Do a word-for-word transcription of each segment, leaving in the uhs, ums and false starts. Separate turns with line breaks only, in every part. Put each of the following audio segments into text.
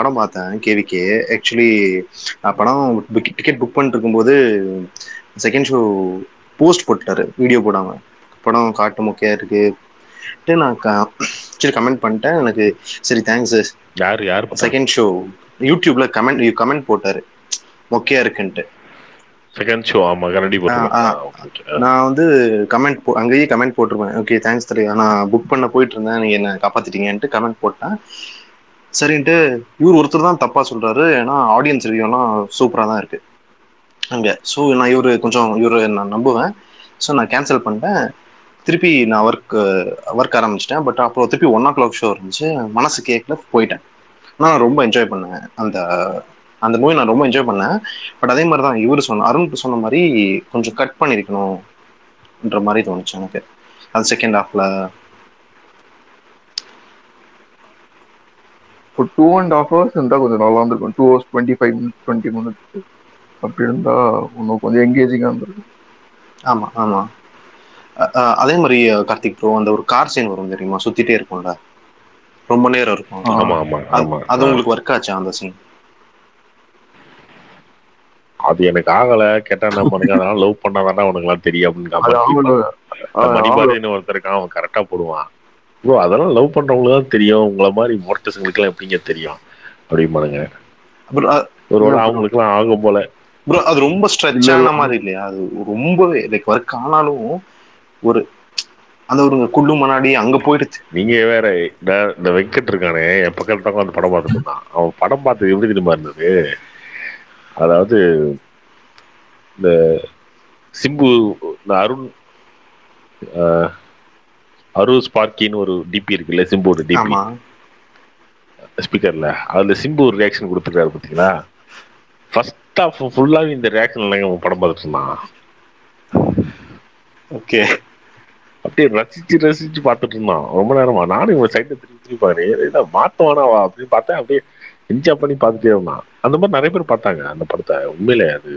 படம் பார்த்தேன் கேவிகே. ஆக்சுவலி படம் டிக்கெட் புக் பண்ணிட்டு இருக்கும்போது செகண்ட் ஷோ போஸ்ட் போட்டாரு வீடியோ போடாம. படம் காட்டு மொக்கையா இருக்கு. நான் சரி கமெண்ட் பண்ணிட்டேன். எனக்கு சரி தேங்க்ஸ்
யார் யார்
செகண்ட் ஷோ யூடியூப்ல கமெண்ட் கமெண்ட் போட்டாரு மொக்கையா இருக்குன்ட்டு.
செகண்ட் ஷோ ஆமா கரடி போட்டுருக்கேன்.
நான் வந்து கமெண்ட் போ அங்கேயே கமெண்ட் போட்டிருப்பேன். ஓகே தேங்க்ஸ் தரி, நான் புக் பண்ண போயிட்டு இருந்தேன், நீங்க என்ன காப்பாத்திட்டீங்கன்ட்டு கமெண்ட் போட்டேன். சரின்ட்டு இவர் ஒருத்தர் தான் தப்பா சொல்றாரு. ஏன்னா ஆடியன்ஸ் ரிவ்யூலாம் சூப்பரா தான் இருக்கு அங்க. ஸோ நான் இவரு கொஞ்சம் இவரு நான் நம்புவேன். ஸோ நான் கேன்சல் பண்ணிட்டேன். திருப்பி நான் ஒர்க் ஒர்க் ஆரம்பிச்சிட்டேன். பட் அப்புறம் திருப்பி ஒன் ஓ கிளாக் ஷோ இருந்துச்சு. மனசு கேட்கல, போயிட்டேன். நான் ரொம்ப என்ஜாய் பண்ணேன் அந்த அந்த மூவி. நான் ரொம்ப என்ஜாய் பண்ணேன். பட் அதே மாதிரி தான் இவரு சொன்ன அருண் சொன்ன மாதிரி கொஞ்சம் கட் பண்ணிருக்கணும்ன்ற மாதிரி தோணுச்சு எனக்கு அது செகண்ட் ஹாஃப்ல.
ஒரு டூ அண்ட் ஹாஃப் ஹவர்ஸ் இருந்தால் கொஞ்சம் நல்லா இருந்திருக்கும். Two hours twenty five minutes twenty minutes அப்படி இருந்தா இன்னும் கொஞ்சம் எங்கேஜிங்காக இருந்திருக்கும்.
ஆமா ஆமா. அதே மாதிரி கார்த்திக் ப்ரோ, அந்த ஒரு கார் சீன் வரும் தெரியுமா, சுத்திட்டே இருக்கும்ல, ரொம்ப நேரம் இருக்கும். அது உங்களுக்கு ஒர்க் ஆச்சா அந்த சீன்?
அது எனக்கு ஆகல. கேட்டா என்ன பண்ணுங்க, அதனால லவ் பண்ணாதானே உனக்கு எல்லாம் தெரியும் அப்படின்னு மணிபாரதின்னு ஒருத்தர் இருக்கான், அவன் கரெக்டா போடுவான். ப்ரோ அதெல்லாம் லவ் பண்றவங்களுக்கு தான் தெரியும், உங்களை மாதிரி மோட்டர்ஸுங்களுக்கு எல்லாம் எப்படிங்க தெரியும் அப்படிமானுங்க. ஒருவேளை அவங்களுக்கு எல்லாம் ஆகும் போல.
ப்ரோ அது ரொம்ப ஸ்ட்ரெச் ஆன மாதிரி இல்லையா? அது ரொம்பவே லைக் ஒர்க் ஆனாலும் ஒரு அந்த ஒரு குள்ளு முன்னாடி அங்க போயிடுச்சு.
நீங்க வேற இந்த வெங்கட் இருக்கானே என் பக்கத்துல அந்த படம் பார்த்துட்டு இருந்தான். அவன் படம் பார்த்து எப்படி தெரியுமா இருந்தது, அதாவது இந்த சிம்பு இந்த அருண் அருண் ஸ்பார்க்கின்னு ஒரு டிபி இருக்குல்ல, சிம்புவோட டிபி ஸ்பீக்கர்ல, அதுல சிம்பு ஒரு ரியாக்ஷன் கொடுத்துருக்காரு பார்த்தீங்களா. ஃபர்ஸ்ட் ஆஃப் ஃபுல்லாவே இந்த ரியாக்ஷன் இல்லைங்க படம் பார்த்துட்டு இருந்தான்.
ஓகே,
அப்படியே ரசிச்சு ரசிச்சு பார்த்துட்டு இருந்தான் ரொம்ப நேரமா. நானும் இவன் சைட்டை திருப்பி திருப்பி பாரு ஏதா மாத்தவானாவா அப்படின்னு பார்த்தேன். அப்படியே என்ஜாய் பண்ணி பார்த்துட்டே இருந்தான். அந்த மாதிரி நிறைய பேர் பார்த்தாங்க அந்த படத்தை. உண்மையிலே அது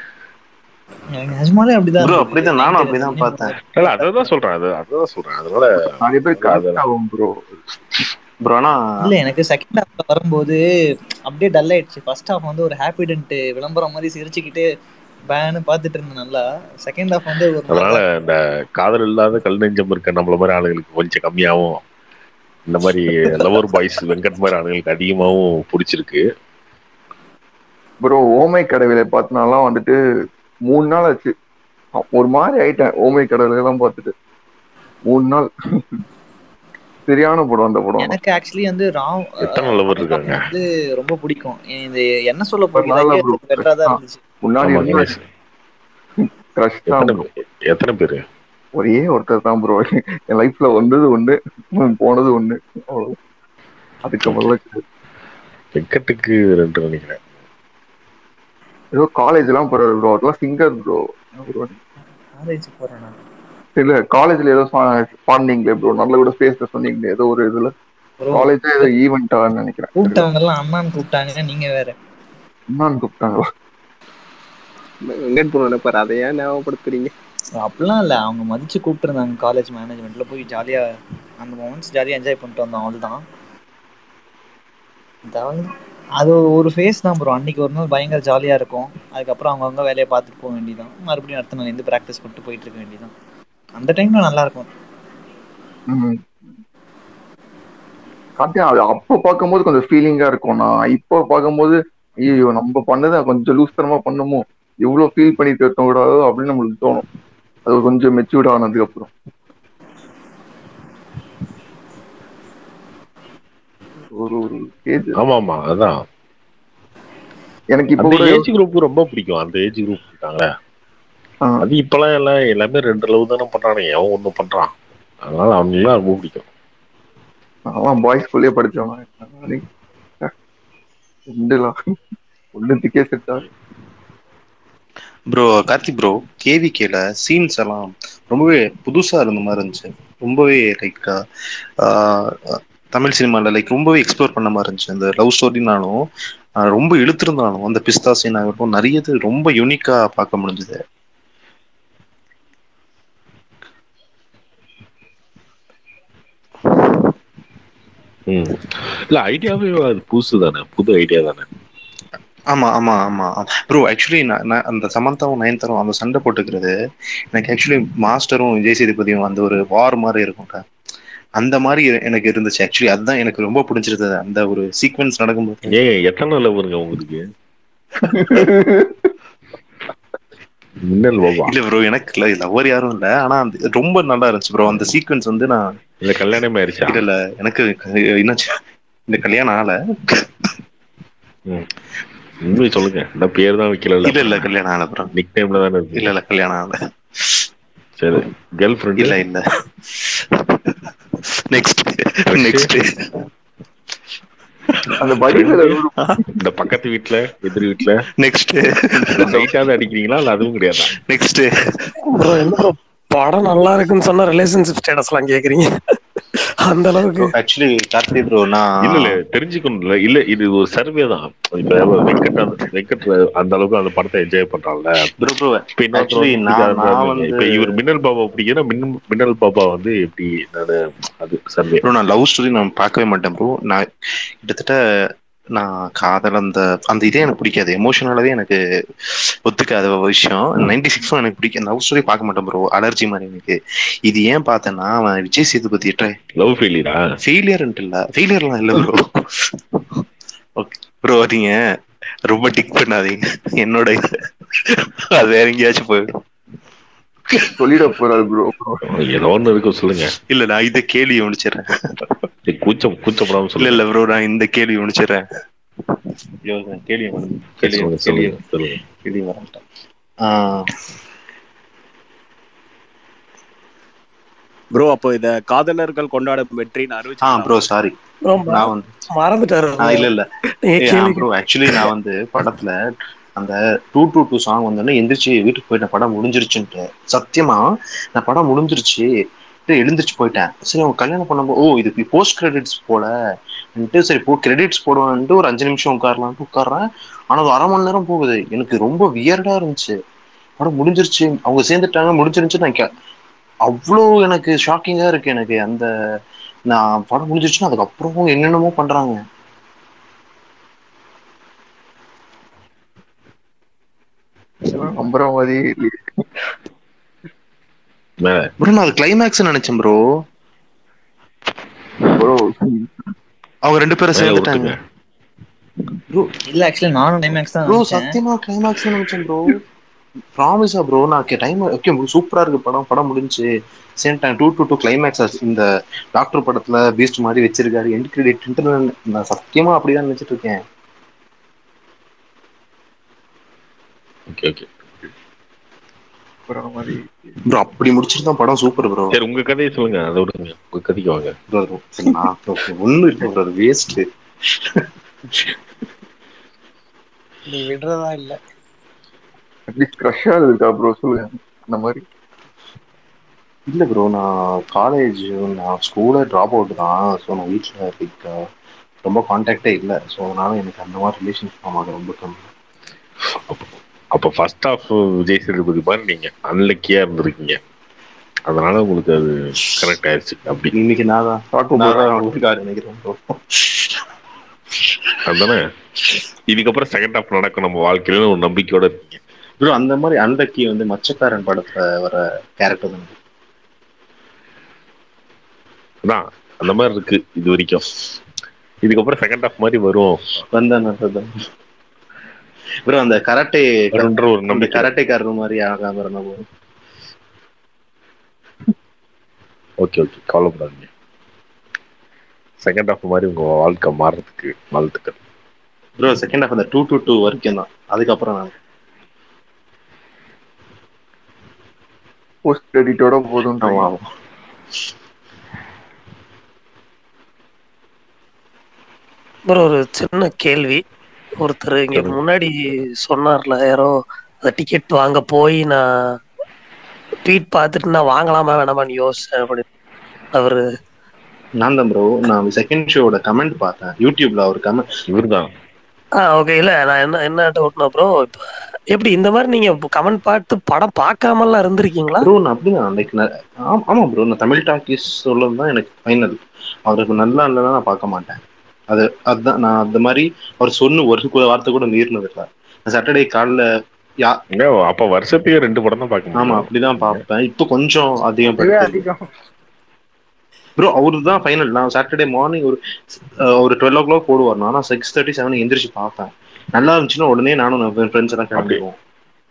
அப்படிதான் நானும் அப்படிதான் பார்த்தேன்.
அதான் சொல்றேன், அது அதான் சொல்றேன். அதனால
நிறைய பேர் கனெக்ட் ஆகும் ப்ரோ.
ப்ரோ ஆனா
இல்ல எனக்கு செகண்ட் ஹாஃப்ல வரும்போது அப்படியே டல் ஆயிடுச்சு. ஃபர்ஸ்ட் ஹாஃப் வந்து ஒரு ஹாப்பிடென்ட் விளம்பரம் மாதிரி சிரிச்சுக்கிட்டு பேனு பார்த்துட்டு இருந்தேன் நல்லா. செகண்ட் ஹாஃப் வந்து ஒரு
அதனால இந்த காதல் இல்லாத கல் நெஞ்சம் இருக்க நம்மள மாதிரி ஆளுங்களுக்கு கொஞ்சம் கம்மியாகவும், இந்த மாதிரி லவர் பாய்ஸ் வெங்கட் மாதிரி ஆளுங்களுக்கு அதிகமாகவும் பிடிச்சிருக்கு.
ப்ரோ ஓமை கடவுளை பார்த்தனாலாம் வந்துட்டு மூணு நாள் ஆச்சு. ஒரு மாதிரி ஆயிட்டேன் ஓமை கடவுளை எல்லாம் பார்த்துட்டு. மூணு நாள் சரியான படம் அந்த படம்.
எனக்கு ஆக்சுவலி வந்து ராம்
எத்தனை லவர் இருக்காங்க
வந்து ரொம்ப பிடிக்கும். இந்த என்ன சொல்ல போகிறீங்க பெட்டரா தான் இருந்துச்சு.
முன்னாடி
எத்தனை பேரு?
ஒரே ஒருத்தர் தான் ப்ரோ. என் லைஃப்ல வந்தது ஒண்ணு, போனது ஒண்ணு, அவ்வளவு. அதுக்கப்புறம்
வெங்கட்டுக்கு ரெண்டு நினைக்கிறேன்.
ஏதோ காலேஜ் எல்லாம் போறாரு ப்ரோ, அதெல்லாம் சிங்கர் ப்ரோ.
காலேஜ் போறேனா
இல்ல காலேஜ்ல ஏதோ பாடுனீங்களே ப்ரோ, நல்ல கூட ஸ்பேஸ்ல சொன்னீங்களே ஏதோ ஒரு இதுல. காலேஜ் ஏதோ ஈவென்ட்டான்னு நினைக்கிறேன்.
கூப்பிட்டவங்க எல்லாம் அண்ணான்னு கூப்பிட்டாங்க, நீங்க வேற
அண்ணான்னு கூப்பிட்டாங்களா?
வெங்கட் ப்ரோ நினைப்பாரு, அதை ஏன் ஞாபகப்படுத்துறீங்க?
அப்படிலாம் இல்லை, அவங்க மதிச்சு கூப்பிட்டுருந்தாங்க. காலேஜ் மேனேஜ்மெண்ட்ல போய் ஜாலியா அந்த மொமெண்ட்ஸ் ஜாலியா என்ஜாய் பண்ணிட்டு வந்தோம், அவ்வளோதான். அது ஒரு ஃபேஸ் தான் ப்ரோ. அன்னைக்கு ஒரு நாள் பயங்கர ஜாலியா இருக்கும். அதுக்கப்புறம் அவங்கவுங்க வேலையை பார்த்துட்டு போக வேண்டியதான். மறுபடியும் அடுத்த நாள் இருந்து ப்ராக்டிஸ் பண்ணிட்டு போயிட்டு இருக்க வேண்டியதான். அந்த டைம்ல நல்லா இருக்கும்.
அது அப்போ பார்க்கும்போது கொஞ்சம் ஃபீலிங்கா இருக்கும். நான் இப்போ பார்க்கும்போது ஐயோ நம்ம பண்ணதை கொஞ்சம் லூஸ் தரமா பண்ணுமோ, எவ்வளவு ஃபீல் பண்ணிட்டு இருக்கோம் கூடாதோ அப்படின்னு நம்மளுக்கு தோணும். அது கொஞ்சம் மெச்சூர்ட் ஆனதுக்கு அப்புறம். ஒரு ஒரு ஏஜ்.
ஆமா ஆமா, அதான்
எனக்கு இப்போ
ஏஜ் குரூப் ரொம்ப பிடிக்கும். அந்த ஏஜ் குரூப் இருக்காங்க அது இப்பெல்லாம் எல்லாம் எல்லாமே ரெண்டு லவ் தானே பண்றானுங்க, அவன் ஒண்ணு பண்றான். அதனால அவங்க எல்லாம் ரொம்ப பிடிக்கும்.
அவன் பாய்ஸ் ஸ்கூல்லே படிச்சவன். ஒன்னுத்துக்கே செட் ஆகும்.
ப்ரோ கார்த்திக் ப்ரோ, கேவிகேல சீன்ஸ் எல்லாம் ரொம்பவே புதுசா இருந்த மாதிரி இருந்துச்சு. ரொம்பவே லைக் தமிழ் சினிமாவில் லைக் ரொம்பவே எக்ஸ்ப்ளோர் பண்ண மாதிரி இருந்துச்சு. அந்த லவ் ஸ்டோரினாலும் ரொம்ப இழுத்துருந்தாலும் அந்த பிஸ்தா சீன் ஆகட்டும், நிறைய இது ரொம்ப யூனிக்கா பார்க்க முடிஞ்சது.
ம் இல்ல ஐடியாவே அது புதுசு தானே, புது ஐடியா தானே.
ஆமா ஆமா ஆமா ப்ரோ. ஆக்சுவலி நான் அந்த சமந்தாவும் நயன்தாரும் அந்த சண்டை போட்டுக்கிறது எனக்கு ஆக்சுவலி மாஸ்டரும் விஜய் சேதுபதியும் அந்த ஒரு வார் மாதிரி இருக்கும்க்கா. அந்த மாதிரி எனக்கு இருந்துச்சு ஆக்சுவலி. அதுதான் எனக்கு ரொம்ப பிடிச்சிருந்தது அந்த ஒரு சீக்வன்ஸ் நடக்கும்போது.
ஏன் எத்தனை லவ்வுங்க உங்களுக்கு? மின்னல் பாபா
இல்ல ப்ரோ, எனக்கு இல்ல லவர் யாரும் இல்ல. ஆனா அந்த ரொம்ப நல்லா இருந்துச்சு ப்ரோ அந்த சீக்வன்ஸ் வந்து. நான்
இல்ல கல்யாணமே ஆயிடுச்சா?
இல்ல இல்ல எனக்கு என்ன இந்த கல்யாணம் ஆகல.
உண்மையை சொல்லுங்க, இந்த பேர் தான் வைக்கல.
இல்ல இல்ல கல்யாணம் ஆகல ப்ரோ.
நிக் டைம்ல தானே இருக்கு.
இல்ல இல்ல கல்யாணம் ஆகல.
சரி, கேர்ள் ஃப்ரெண்ட்?
இல்ல இல்ல. நெக்ஸ்ட்
நெக்ஸ்ட்
அந்த பதில
இந்த பக்கத்து வீட்டுல எதிர் வீட்டுல
நெக்ஸ்ட்
லைட்டாவது அடிக்கிறீங்களா? இல்ல அதுவும் கிடையாதா?
நெக்ஸ்ட்
ப்ரோ என்ன ப்ரோ படம் நல்லா இருக்குன்னு சொன்னா ரிலேஷன்ஷிப் ஸ்டேட்டஸ் எல்லாம் கேக்குறீங்க அந்த அளவுக்கு?
ஆக்சுவலி கார்த்தி ப்ரோ நான்
இல்ல இல்ல தெரிஞ்சுக்கணும்ல. இல்ல இது ஒரு சர்வே தான். இப்ப வெங்கட் வெங்கட் அந்த அளவுக்கு அந்த படத்தை என்ஜாய் பண்றான்ல
ப்ரோ ப்ரோ
இப்ப இன்னொருத்தர் வந்து பிடிக்காத. இப்ப இவர் மின்னல் பாபா பிடிக்குன்னா மின்னல் பாபா வந்து எப்படி என்னது அது சர்வே.
ப்ரோ நான் லவ் ஸ்டோரி நான் பார்க்கவே மாட்டேன் ப்ரோ. நான் கிட்டத்தட்ட நான் காதல் அந்த அந்த இதே எனக்கு பிடிக்காது. எமோஷனலாவே எனக்கு ஒத்துக்காத விஷயம். நைன்டி சிக்ஸும் எனக்கு பிடிக்கும். லவ் ஸ்டோரி பார்க்க மாட்டேன் ப்ரோ, அலர்ஜி மாதிரி எனக்கு. இது ஏன் பார்த்தேன்னா அவன் விஜய் சேதுபதி
லவ் ஃபெயிலியரா?
ஃபெயிலியர்ன்ட்டு இல்ல, ஃபெயிலியர்லாம் இல்ல ப்ரோ. ஓகே ப்ரோ, நீங்க ரொம்ப டிக் பண்ணாதீங்க என்னோட இது. அது வேற எங்கேயாச்சும் போயிடும்.
சொல்லிட போறாரு ப்ரோ.
ஏதோ ஒண்ணு இருக்கு சொல்லுங்க.
இல்ல நான் இதை கேள்வி முடிச்சிடறேன்.
கூச்சம் கூச்சப்படாம
இல்ல
சொல்லுங்க.
இல்ல ப்ரோ நான் இந்த கேள்வி முடிச்சிடறேன். கேள்வி கேள்வி கேள்வி கேள்வி வரட்டேன்.
ப்ரோ அப்போ இத காதலர்கள் கொண்டாடும் வெற்றின்னு
ஆ
அறிவிச்சிடலாம்.
ப்ரோ சாரி நான் வந்து
மறந்துட்டாரு.
ஆ இல்ல இல்ல ப்ரோ. ஆக்சுவலி நான் வந்து படத்துல அந்த டூ டூ டூ சாங் வந்தோடனே எந்திரிச்சு வீட்டுக்கு போயிட்டேன் படம் முடிஞ்சிருச்சுன்ட்டு. சத்தியமா நான் படம் முடிஞ்சிருச்சு எழுந்திரிச்சு போயிட்டேன். சரி அவங்க கல்யாணம் பண்ணும்போது ஓ இது போஸ்ட் கிரெடிட்ஸ் போல சரி போ கிரெடிட்ஸ் போடுவான்ட்டு ஒரு அஞ்சு நிமிஷம் உட்காரலான்ட்டு உட்கார்றேன். ஆனா அது அரை மணி நேரம் போகுது. எனக்கு ரொம்ப வியர்டா இருந்துச்சு. படம் முடிஞ்சிருச்சு, அவங்க சேர்ந்துட்டாங்க, முடிஞ்சிருச்சு. நான் அவ்வளோ எனக்கு ஷாக்கிங்கா இருக்கு எனக்கு. அந்த நான் படம் முடிஞ்சிருச்சுன்னா அதுக்கப்புறம் என்னென்னமோ பண்றாங்க.
அம்பராவதி
ப்ரோ நான் அது கிளைமேக்ஸ் நினைச்சேன் ப்ரோ.
ப்ரோ
அவங்க ரெண்டு பேரும் சேர்ந்துட்டாங்க
ப்ரோ. இல்ல ஆக்சுவலி நானும் கிளைமேக்ஸ் தான்
ப்ரோ.
நினைச்சேன்.
சத்தியமா கிளைமேக்ஸ் நினைச்சேன் ப்ரோ. ப்ராமிஸா ப்ரோ. நான் டைம் ஓகே சூப்பரா இருக்கு படம், படம் முடிஞ்சு same time two two two climax இந்த டாக்டர் படத்துல பீஸ்ட் மாதிரி வச்சிருக்காரு எண்ட் கிரெடிட். நான் சத்தியமா அப்படிதான் நினைச்சிட்டு இருக்கேன்.
ஓகே ஓகே
ப்ரோ
அப்படி முடிச்சிருந்தா படம் சூப்பர் ப்ரோ.
சரி உங்க கதையை சொல்லுங்க, அதை விடுங்க, உங்க கதைக்கு வாங்க.
ஒன்னும் இல்லை ப்ரோ, வேஸ்ட்.
நீ விடுறதா இல்ல
அட்லீஸ்ட் க்ரஷ்ஷா இருக்கா ப்ரோ சொல்லுங்க அந்த மாதிரி.
இல்லை ப்ரோ நான் காலேஜ் நான் ஸ்கூலே ட்ராப் அவுட் தான். ஸோ நான் வீட்டில் லைக் ரொம்ப கான்டாக்டே இல்லை. ஸோ அதனால எனக்கு அந்த மாதிரி ரிலேஷன்ஷிப் ஆமாங்க ரொம்ப கம்மி.
அப்போ ஃபர்ஸ்ட் ஆஃப் விஜய் சேதுபதி மாதிரி நீங்க அன்லக்கியா இருந்திருக்கீங்க, அதனால உங்களுக்கு அது கனெக்ட் ஆயிடுச்சு. அப்படி
இன்னைக்கு நான் தான் நான் தான் வீட்டுக்காரு நினைக்கிறேன் ப்ரோ.
அதுதானே இதுக்கப்புறம் செகண்ட் ஹாஃப் நடக்கும் நம்ம வாழ்க்கையில ஒரு நம்பிக்கையோட இருக்கீங்க
ப்ரோ. அந்த மாதிரி அன்லக்கி வந்து மச்சக்காரன் படத்துல வர கேரக்டர் தான்
தான் அந்த மாதிரி இருக்கு இது வரைக்கும். இதுக்கப்புறம் செகண்ட் ஹாஃப் மாதிரி வரும்
வந்தான் ப்ரோ. அந்த கராட்டே
ஒரு
அந்த கராட்டேக்காரர் மாதிரி ஆகாம இருந்தா போதும்.
ஓகே ஓகே கவலைப்படாதீங்க. செகண்ட் ஹாஃப் மாதிரி உங்க வாழ்க்கை மாறுறதுக்கு வாழ்த்துக்கள்
ப்ரோ. செகண்ட் ஹாஃப் அந்த டூ டூ டூ வரைக்கும் தான். அதுக்கப்புறம் நான்
போஸ்ட் கிரெடிட்டோட போதும்.
ப்ரோ ஒரு சின்ன கேள்வி. ஒருத்தர் இங்க முன்னாடி சொன்னார்ல யாரோ அந்த டிக்கெட் வாங்க போய் நான் ட்வீட் பார்த்துட்டு நான் வாங்கலாமா வேணாமான்னு யோசிச்சேன் அப்படின்னு. அவரு
நான் தான் ப்ரோ. நான் செகண்ட் ஷோட கமெண்ட் பார்த்தேன் யூடியூப்ல. அவர் கமெண்ட்
இவர் தான்.
ஆ ஓகே. இல்ல நான் என்ன என்ன டவுட்னா ப்ரோ, இப்போ எப்படி இந்த மாதிரி நீங்க கமெண்ட் பார்த்து படம் பார்க்காமலாம் இருந்திருக்கீங்களா?
ப்ரோ நான் அப்படிதான் லைக் ஆமா ப்ரோ, நான் தமிழ் டாக்கீஸ் சொல்லது தான் எனக்கு ஃபைனல். அவருக்கு நல்லா இல்லைன்னா நான் பார்க்க மாட்டேன். அது அதுதான் நான் அந்த மாதிரி அவர் சொன்ன ஒரு வார்த்தை கூட மீறினது இல்லை. சாட்டர்டே காலைல யா
அப்ப வருஷத்துக்கு ரெண்டு படம் தான் பார்க்க
ஆமா
முடியும்.
அப்படிதான் பார்ப்பேன். இப்போ கொஞ்சம்
அதுவே
அதிகம்
அதிகம்.
ப்ரோ. அவரு தான் ஃபைனல். நான் சாட்டர்டே மார்னிங் ஒரு அஹ், ஒரு டுவெல் ஓ கிளாக் போடுவார். நான் சிக்ஸ் தேர்ட்டி செவன் எந்திரிச்சு பார்ப்பேன். நல்லா இருந்துச்சுன்னா உடனே நானும் என் ஃப்ரெண்ட்ஸ் எல்லாம்
அப்படி
கிளம்பிடுவோம்.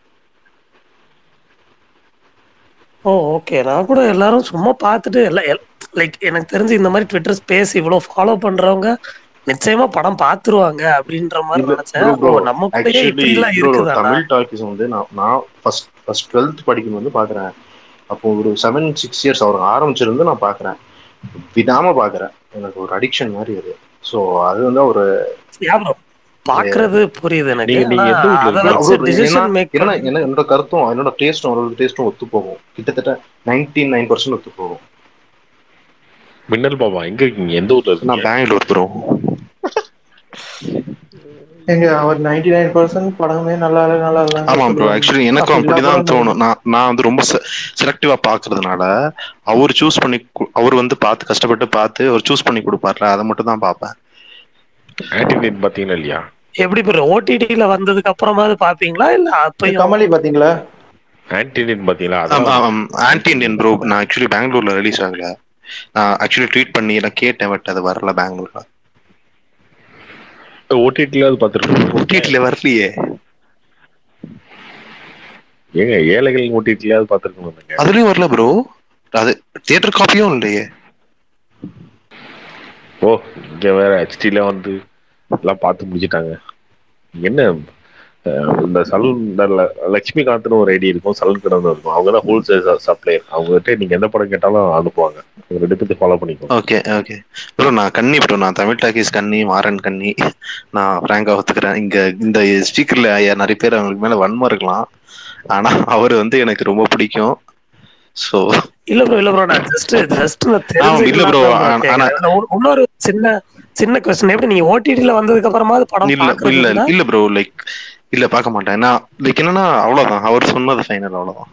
Oh okay. நான் கூட எல்லாரும் சும்மா பார்த்துட்டு எல்லாம் லைக் எனக்கு தெரிஞ்சு இந்த மாதிரி ட்விட்டர் ஸ்பேஸ் இவ்வளோ ஃபாலோ பண்றவங்க நிச்சயமா படம் பார்த்துருவாங்க அப்படின்ற மாதிரி
இல்ல
நினைச்சேன்.
ப்ரோ ப்ரோ
ஓ நம்ம கூடயே
ஆக்சுவலி
இப்படி எல்லாம்
ப்ரோ
இருக்குதானா?
தமிழ் டாக்கீஸ் வந்து நான் நான் ஃபர்ஸ்ட் ஃபர்ஸ்ட் டுவெல்த் படிக்கும்போது பார்க்குறேன். அப்போ ஒரு செவன் சிக்ஸ் இயர்ஸ் அவர் ஆரம்பிச்சிருந்து நான் பார்க்குறேன். விடாம பார்க்குறேன். எனக்கு ஒரு அடிக்ஷன் மாதிரி அது. ஸோ அது வந்து ஒரு
ஞாபகம் பாக்குறது புரியுது எனக்கு.
நீங்க நீங்க
ஆனா
எந்த ஊர்ல
அதை
இருக்கீங்க?
வச்சு
அவரு ஏன்னா
டிசிஷன் மேக்
ஏன்னா
பண்ணி
என்ன என்னோட கருத்தும் என்னோட டேஸ்ட்டும் அவரோட டேஸ்ட்டும் ஒத்து போகும். கிட்டத்தட்ட நைன்டி நைன் பர்சன்ட் ஒத்து போகும்.
மின்னல் பாபா எங்க இருக்கீங்க? எந்த ஊர்ல
நான்
இருக்கீங்க?
பெங்களூர் ப்ரோ.
எங்க அவர் நைன்டி நைன் பர்சன்ட் படமே நல்லா இல்லை நல்லா இல்லைங்க
ஆமா ப்ரோ.
சொல்லுவாங்க.
ஆக்சுவலி எனக்கும்
அப்ப எல்லா
அப்படிதான்
படம்
தோணும். நான் நான் வந்து ரொம்ப செலக்டிவா பாக்குறதுனால அவர் சூஸ் பண்ணி கு- அவர் வந்து பார்த்து கஷ்டப்பட்டு பார்த்து அவர் சூஸ் பண்ணி கொடுப்பார்ல, அதை மட்டும் தான் பார்ப்பேன்.
ஆன்டி நைட் பாத்தீங்களா இல்லையா?
எப்படி பேர் ஓடிடில வந்ததுக்கு அப்புறமாவது பாப்பீங்களா இல்ல அப்பயும்?
கமலி பாத்தீங்களா?
ஆன்டி நைட் பாத்தீங்களா? அதான்
ஆன்டி இண்டியன் ப்ரோ. நான் ஆக்சுவலி பெங்களூர்ல ரிலீஸ் ஆகல. நான் ஆக்சுவலி ட்வீட் பண்ணி நான் கேட்டேன், பட் அது வரல பெங்களூர்ல.
ஓடிடில அது பாத்துருக்கோம்.
ஓடிடில வரலையே.
ஏங்க ஏழைகள் ஓடிடில அது பாத்துருக்கோம்.
அதுலயும் வரல ப்ரோ. அது தியேட்டர் காப்பியும் இல்லையே.
ஓ இங்க வேற ஹெச்டில வந்து எல்லாம் பார்த்து முடிச்சிட்டாங்க. என்ன அஹ், இந்த சலூன் இந்த ல- லட்சுமிகாந்த்னு ஒரு ஐடி இருக்கும், சலூன் கடை இருக்கும். அவங்க தான் ஹோல்சேல் சப்ளையர். அவங்ககிட்ட நீங்க எந்த படம் கேட்டாலும் அனுப்புவாங்க. அவங்க ரெண்டு பேர்த்து ஃபாலோ பண்ணிக்கோ.
Okay okay bro. நான் கன்னி ப்ரோ. நான் தமிழ் டாக்கீஸ் கன்னி, மாறன் கன்னி. நான் ஃப்ராங்கா ஒத்துக்கிறேன். இங்க இந்த ஸ்பீக்கர்ல நிறைய பேர் அவங்களுக்கு மேல வன்மம் இருக்கலாம். ஆனா அவர் வந்து எனக்கு ரொம்ப பிடிக்கும். ஸோ
இல்ல ப்ரோ இல்ல ப்ரோ நான் ஜஸ்ட் ஜஸ்ட் நான்
ஆ இல்ல ப்ரோ.
தெரிஞ்சுக்கலாம் ப்ரோ
ஆனா
கேக்குறேன். நான் ஒரு- இன்னொரு சின்ன சின்ன கொஸ்டின். எப்படி நீங்க ஓடிடில வந்ததுக்கு அப்புறமா படம்
இல்ல
பாக்குறது
இல்ல
இல்ல?
இல்ல ப்ரோ. லைக் இல்ல பார்க்க மாட்டேன். நான் லைக் என்னன்னா அவ்வளவுதான். அவர் சொன்னது ஃபைனல், அவ்வளவுதான்.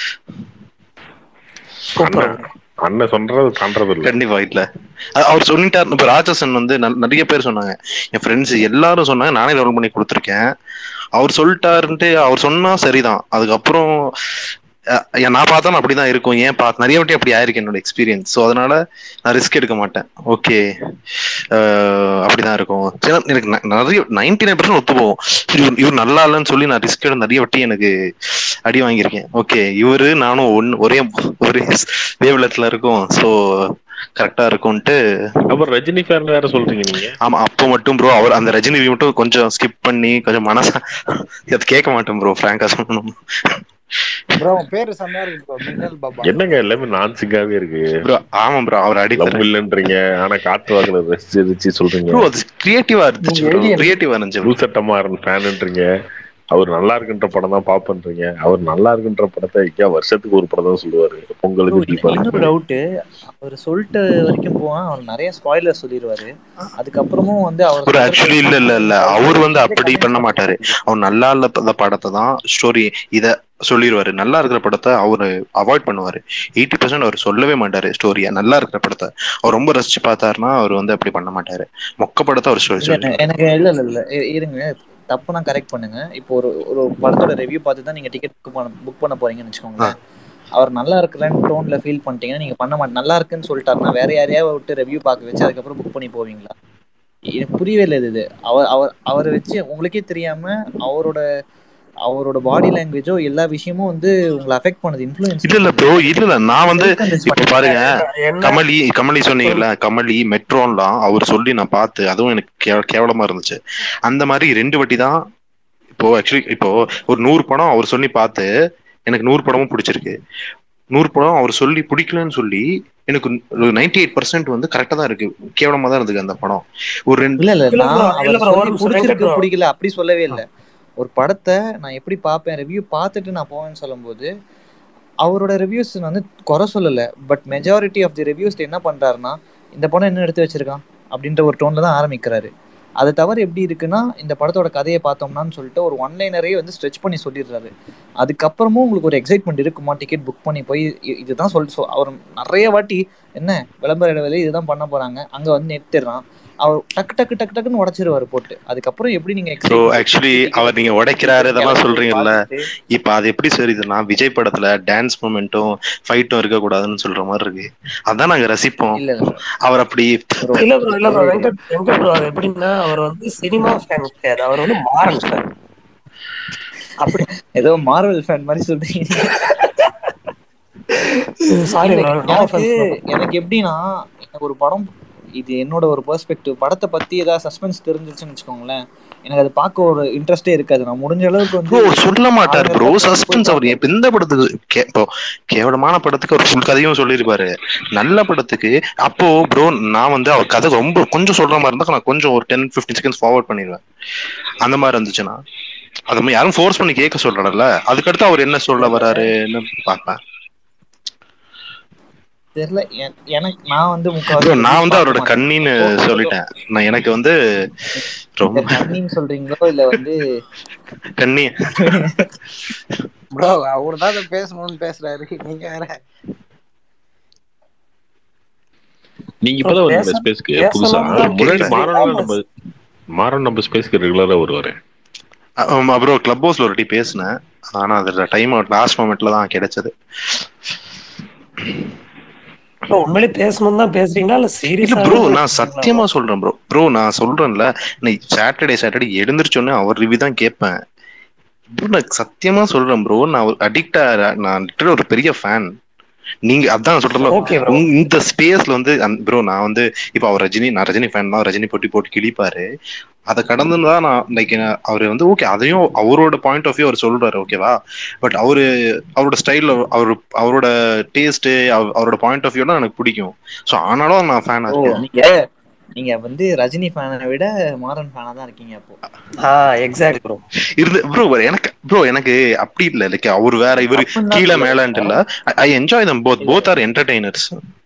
சூப்பர்
அண்ணன் அண்ணன் சொல்றது பண்றது இல்ல.
கண்டிப்பா இல்ல. அ- அவர் சொல்லிட்டார். இப்ப ராட்சசன் வந்து ந- நிறைய பேர் சொன்னாங்க. என் ஃப்ரெண்ட்ஸ் எல்லாரும் சொன்னாங்க. நானே டவுன் பண்ணி கொடுத்துருக்கேன். அவர் சொல்லிட்டாருன்ட்டு அவர் சொன்னா சரிதான். அதுக்கப்புறம் அஹ், ஏன் நான் பார்த்தா அப்படிதான் இருக்கும். ஏன் பார்த்து நிறைய வாட்டி அப்படி ஆயிருக்கு என்னோட எக்ஸ்பீரியன்ஸ். ஸோ அதனால நான் ரிஸ்க் எடுக்க மாட்டேன். ஓகே அப்படிதான் இருக்கும். ஏன்னா எனக்கு ந- நிறைய நைன்டி நைன் பர்சன்ட் ஒத்து போகும். இவர் இவர் நல்லா இல்லைன்னு சொல்லி நான் ரிஸ்க் எடுத்து நிறைய வாட்டி எனக்கு அடி வாங்கியிருக்கேன். ஓகே இவரு நானும் ஒன்னு ஒரே ஒரே வேவ்லெட்ல இருக்கும். ஸோ கரெக்டா இருக்கும்ட்டு.
அப்புறம் ரஜினி ஃபேன் வேற சொல்றீங்க நீங்க.
ஆமா அப்போ மட்டும் ப்ரோ அவர் அந்த ரஜினி review மட்டும் கொஞ்சம் ஸ்கிப் பண்ணி கொஞ்சம் மனச அது கேட்க மாட்டேன் ப்ரோ. ஃப்ராங்கா சொல்லணும்
ப்ரோ உன் பேரு செம்மையா இருக்கு ப்ரோ, மின்னல் பாபா.
என்னங்க எல்லாமே நான்சிங்காவே இருக்கு.
ப்ரோ. ஆமா ப்ரோ. அவர்
லவ்
அடித்தார்
இல்லன்றீங்க, ஆனா காத்து வாக்குல ரசிச்சு சொல்றீங்க.
ப்ரோ. அது கிரியேட்டிவா இருந்துச்சு ப்ரோ. கிரியேட்டிவா இருந்துச்சு bro.
லூசட்டமா ஃபேன்ன்றீங்க. அவர் நல்லா இருக்குன்ற படம் தான் பாப்பன்றீங்க. அவர் நல்லா இருக்குன்ற படத்தை ஐயா வருஷத்துக்கு ஒரு படம் தான் சொல்லுவாரு.
ப்ரோ
பொங்கலுக்கு
இன்னொரு
தீபாவளிக்கு.
டவுட்டு. அவர் சொல்லிட்டு வரைக்கும் போவான், அவர் நிறைய ஸ்பாயிலர் சொல்லிடுவாரு. அதுக்கப்புறமும் வந்து அவர்
ப்ரோ ஆக்சுவலி இல்ல இல்ல இல்ல அவர் வந்து
சொல்றது
அப்படி பண்ண மாட்டாரு. அவர் நல்லா இல்ல படத்தை தான் ஸ்டோரி இத சொல்லிடுவாரு. நல்லா இருக்கிற படத்தை அவரு அவாய்ட் பண்ணுவாரு. எயிட்டி பர்சன்ட் அவர் சொல்லவே மாட்டாரு ஸ்டோரியை. நல்லா இருக்கிற படத்தை அவர் ரொம்ப ரசிச்சு பார்த்தாருன்னா அவர் வந்து அப்படி பண்ண மாட்டாரு. மொக்க படத்தை அவர் ஸ்டோரி
இல்ல
சொல்லி.
எனக்கு இல்ல இல்ல இல்ல இ- இருங்க, தப்புனா கரெக்ட் பண்ணுங்க. இப்போ ஒரு ஒரு படத்தோட ரிவ்யூ பார்த்து தான் நீங்க டிக்கெட் புக் பண்ண புக் பண்ண போறீங்கன்னு வச்சுக்கோங்களேன். அவர் நல்லா இருக்குல்லன்னு டோன்ல ஃபீல் பண்ணிட்டீங்கன்னா நீங்க பண்ண மாட்டேன். நல்லா இருக்குன்னு சொல்லிட்டாருன்னா வேற யாரையாவது விட்டு ரிவ்யூ பார்க்க வச்சு அதுக்கப்புறம் புக் பண்ணி போவீங்களா? எனக்கு புரியவே இல்லை இது. அவர் அவர் அவரை வச்சு உங்களுக்கே தெரியாம அவரோட அவரோட பாடி லாங்குவேஜோ எல்லா விஷயமும் வந்து உங்களை அஃபெக்ட் பண்ணுது, இன்ஃப்ளூயன்ஸ்
இல்ல இல்ல ப்ரோ. இல்ல இல்ல நான் வந்து இப்ப பாருங்க
என்ன
கமலி கமலி சொன்னீங்கல்ல, கமலி மெட்ரோன்லாம் அவர் சொல்லி நான் பார்த்து அதுவும் எனக்கு கே- கேவலமா இருந்துச்சு. அந்த மாதிரி ரெண்டு வாட்டி தான். இப்போ ஆக்சுவலி இப்போ ஒரு நூறு படம் அவர் சொல்லி பார்த்து எனக்கு நூறு படமும் பிடிச்சிருக்கு. நூறு படம் அவர் சொல்லி பிடிக்கலன்னு சொல்லி எனக்கு நைன்டி எயிட் பர்சன்ட் வந்து கரெக்டா தான் இருக்கு. கேவலமா தான் இருந்துக்கு அந்த படம். ஒரு ரெண்டு
இல்ல இல்ல
இல்ல bro,
நான்
இல்ல
அவர்
bro, ஒரு
சொல்லி
நிமிஷம் வெங்கட்
பிடிச்சிருக்கு
bro.
பிடிக்கல அப்படி சொல்லவே இல்லை. ஒரு படத்தை நான் எப்படி பார்ப்பேன், ரிவ்யூ பார்த்துட்டு நான் போவேன்னு சொல்லும்போது அவரோட ரிவ்யூஸ் வந்து குறை சொல்லலை. But majority of the reviews என்ன பண்றாருன்னா இந்த படம் என்ன எடுத்து வச்சிருக்கான் அப்படின்ற ஒரு டோன்ல தான் ஆரம்பிக்கிறாரு. அது தவிர எப்படி இருக்குன்னா இந்த படத்தோட கதையை பார்த்தோம்னான்னு சொல்லிட்டு ஒரு ஒன்லைனரே வந்து ஸ்ட்ரெச் பண்ணி சொல்லிடுறாரு. அதுக்கப்புறமும் உங்களுக்கு ஒரு எக்ஸைட்மெண்ட் இருக்குமா டிக்கெட் புக் பண்ணி போய் இதுதான் சொல்லி அவர் நிறைய வாட்டி என்ன விளம்பர இடைவெளி இதுதான் பண்ண போறாங்க அங்க வந்து நிறுத்திடுறான். அவர் டக்கு டக்கு டக்கு டக்குன்னு உடைச்சிருவாரு போட்டு. அதுக்கப்புறம் எப்படி நீங்க
ஆக்சுவலி அவர் நீங்க உடைக்கிறாரு இதெல்லாம் சொல்றீங்கல்ல, இப்ப அது எப்படி சரிதுன்னா விஜய் படத்துல டான்ஸ் மூமெண்ட்டும் ஃபைட்டும் இருக்க கூடாதுன்னு சொல்ற மாதிரி இருக்கு. அதான் நாங்க ரசிப்போம்.
இல்ல இல்ல
அவர் அப்படி
இல்ல ப்ரோ இல்ல ப்ரோ வெங்கட் வெங்கட் ப்ரோ அது எப்படின்னா அவர் வந்து சினிமா ஃபேன் கிடையாது, அவர் வந்து மாரல் ஃபேன்.
அப்படி ஏதோ மார்வெல் ஃபேன் மாதிரி சொல்றீங்க.
சாரி
எனக்கு எனக்கு எப்படின்னா எனக்கு ஒரு படம் இது என்னோட ஒரு பெர்ஸ்பெக்டிவ் படத்தை பத்தி ஏதாவது சஸ்பென்ஸ் தெரிஞ்சிருச்சுன்னு வச்சுக்கோங்களேன், எனக்கு அது பார்க்க ஒரு இன்ட்ரெஸ்டே இருக்காது. நான் முடிஞ்ச அளவுக்கு வந்து
சொல்ல மாட்டார் ப்ரோ சஸ்பென்ஸ். அவர் எந்த படத்துக்கு இப்போ கேவலமான படத்துக்கு ஒரு ஃபுல் கதையும் சொல்லியிருப்பாரு, நல்ல படத்துக்கு அப்போ ப்ரோ நான் வந்து அவர் கதை ரொம்ப கொஞ்சம் சொல்ற மாதிரி இருந்தா நான் கொஞ்சம் ஒரு டென் பிப்டீன் செகண்ட்ஸ் ஃபார்வர்ட் பண்ணிடுவேன். அந்த மாதிரி இருந்துச்சுன்னா அது யாரும் ஃபோர்ஸ் பண்ணி கேட்க சொல்றல, அதுக்கடுத்து அவர் என்ன சொல்ல வராருன்னு பார்ப்பேன்.
தெரியல எனக்கு. நான் வந்து முக்காவாசி
நான் வந்து அவரோட கண்ணின்னு சொல்லிட்டேன். நான் எனக்கு வந்து ரொம்ப
கண்ணின்னு சொல்றீங்களோ இல்ல வந்து
கண்ணி
ப்ரோ அவர் தான் பேசணும்னு பேசுறாரு, நீங்க வேற.
நீங்க இப்பதான் வந்தீங்க ஸ்பேஸ்க்கு புதுசா. முன்னாடி மாறன் நம்ம மாறன் நம்ம ஸ்பேஸ்க்கு ரெகுலரா வருவாரு.
அப்புறம் கிளப் ஹவுஸ்ல ஒரு வாட்டி பேசினேன், ஆனா அது டைம் லாஸ்ட் மொமெண்ட்ல தான் கிடைச்சது.
உண்மையிலே பேசணும் தான் பேசுறீங்களா இல்ல சீரியஸா?
ப்ரோ நான் சத்தியமா சொல்றேன் ப்ரோ ப்ரோ நான் சொல்றேன்ல, சாட்டர்டே சாட்டர்டே எழுந்திரிச்சோன்னே அவர் ரிவ்யூ தான் கேட்பேன். நான் சத்தியமா சொல்றேன் ப்ரோ, நான் அடிக்டா நான் ஒரு பெரிய ஃபேன். நீங்க அதான் சொல்றேன் இந்த ஸ்பேஸ்ல வந்து ப்ரோ நான் வந்து இப்ப அவர் ரஜினி நான் ரஜினி ஃபேன் தான், ரஜினி போட்டி போட்டு கிழிப்பாரு. அதை கடந்துதான் நான் லைக் அவரு வந்து ஓகே அதையும் அவரோட பாயிண்ட் ஆஃப் வியூ அவர் சொல்றாரு ஓகேவா. பட் அவரு அவரோட ஸ்டைல் அவரு அவரோட டேஸ்ட் அவரோட பாயிண்ட் ஆஃப் வியூலாம் எனக்கு பிடிக்கும். ஸோ ஆனாலும் நான் ஃபேனா இருக்கேன்.
நீங்க நீங்க வந்து ரஜினி ஃபேனை விட மாறன் ஃபேனா தான் இருக்கீங்க அப்போ.
Exact bro.
இருந்து ப்ரோ எனக்கு ப்ரோ எனக்கு அப்படி இல்ல லைக் அவர் வேற இவரு கீழே மேலன்ட்டு இல்ல. I enjoy them both both are entertainers.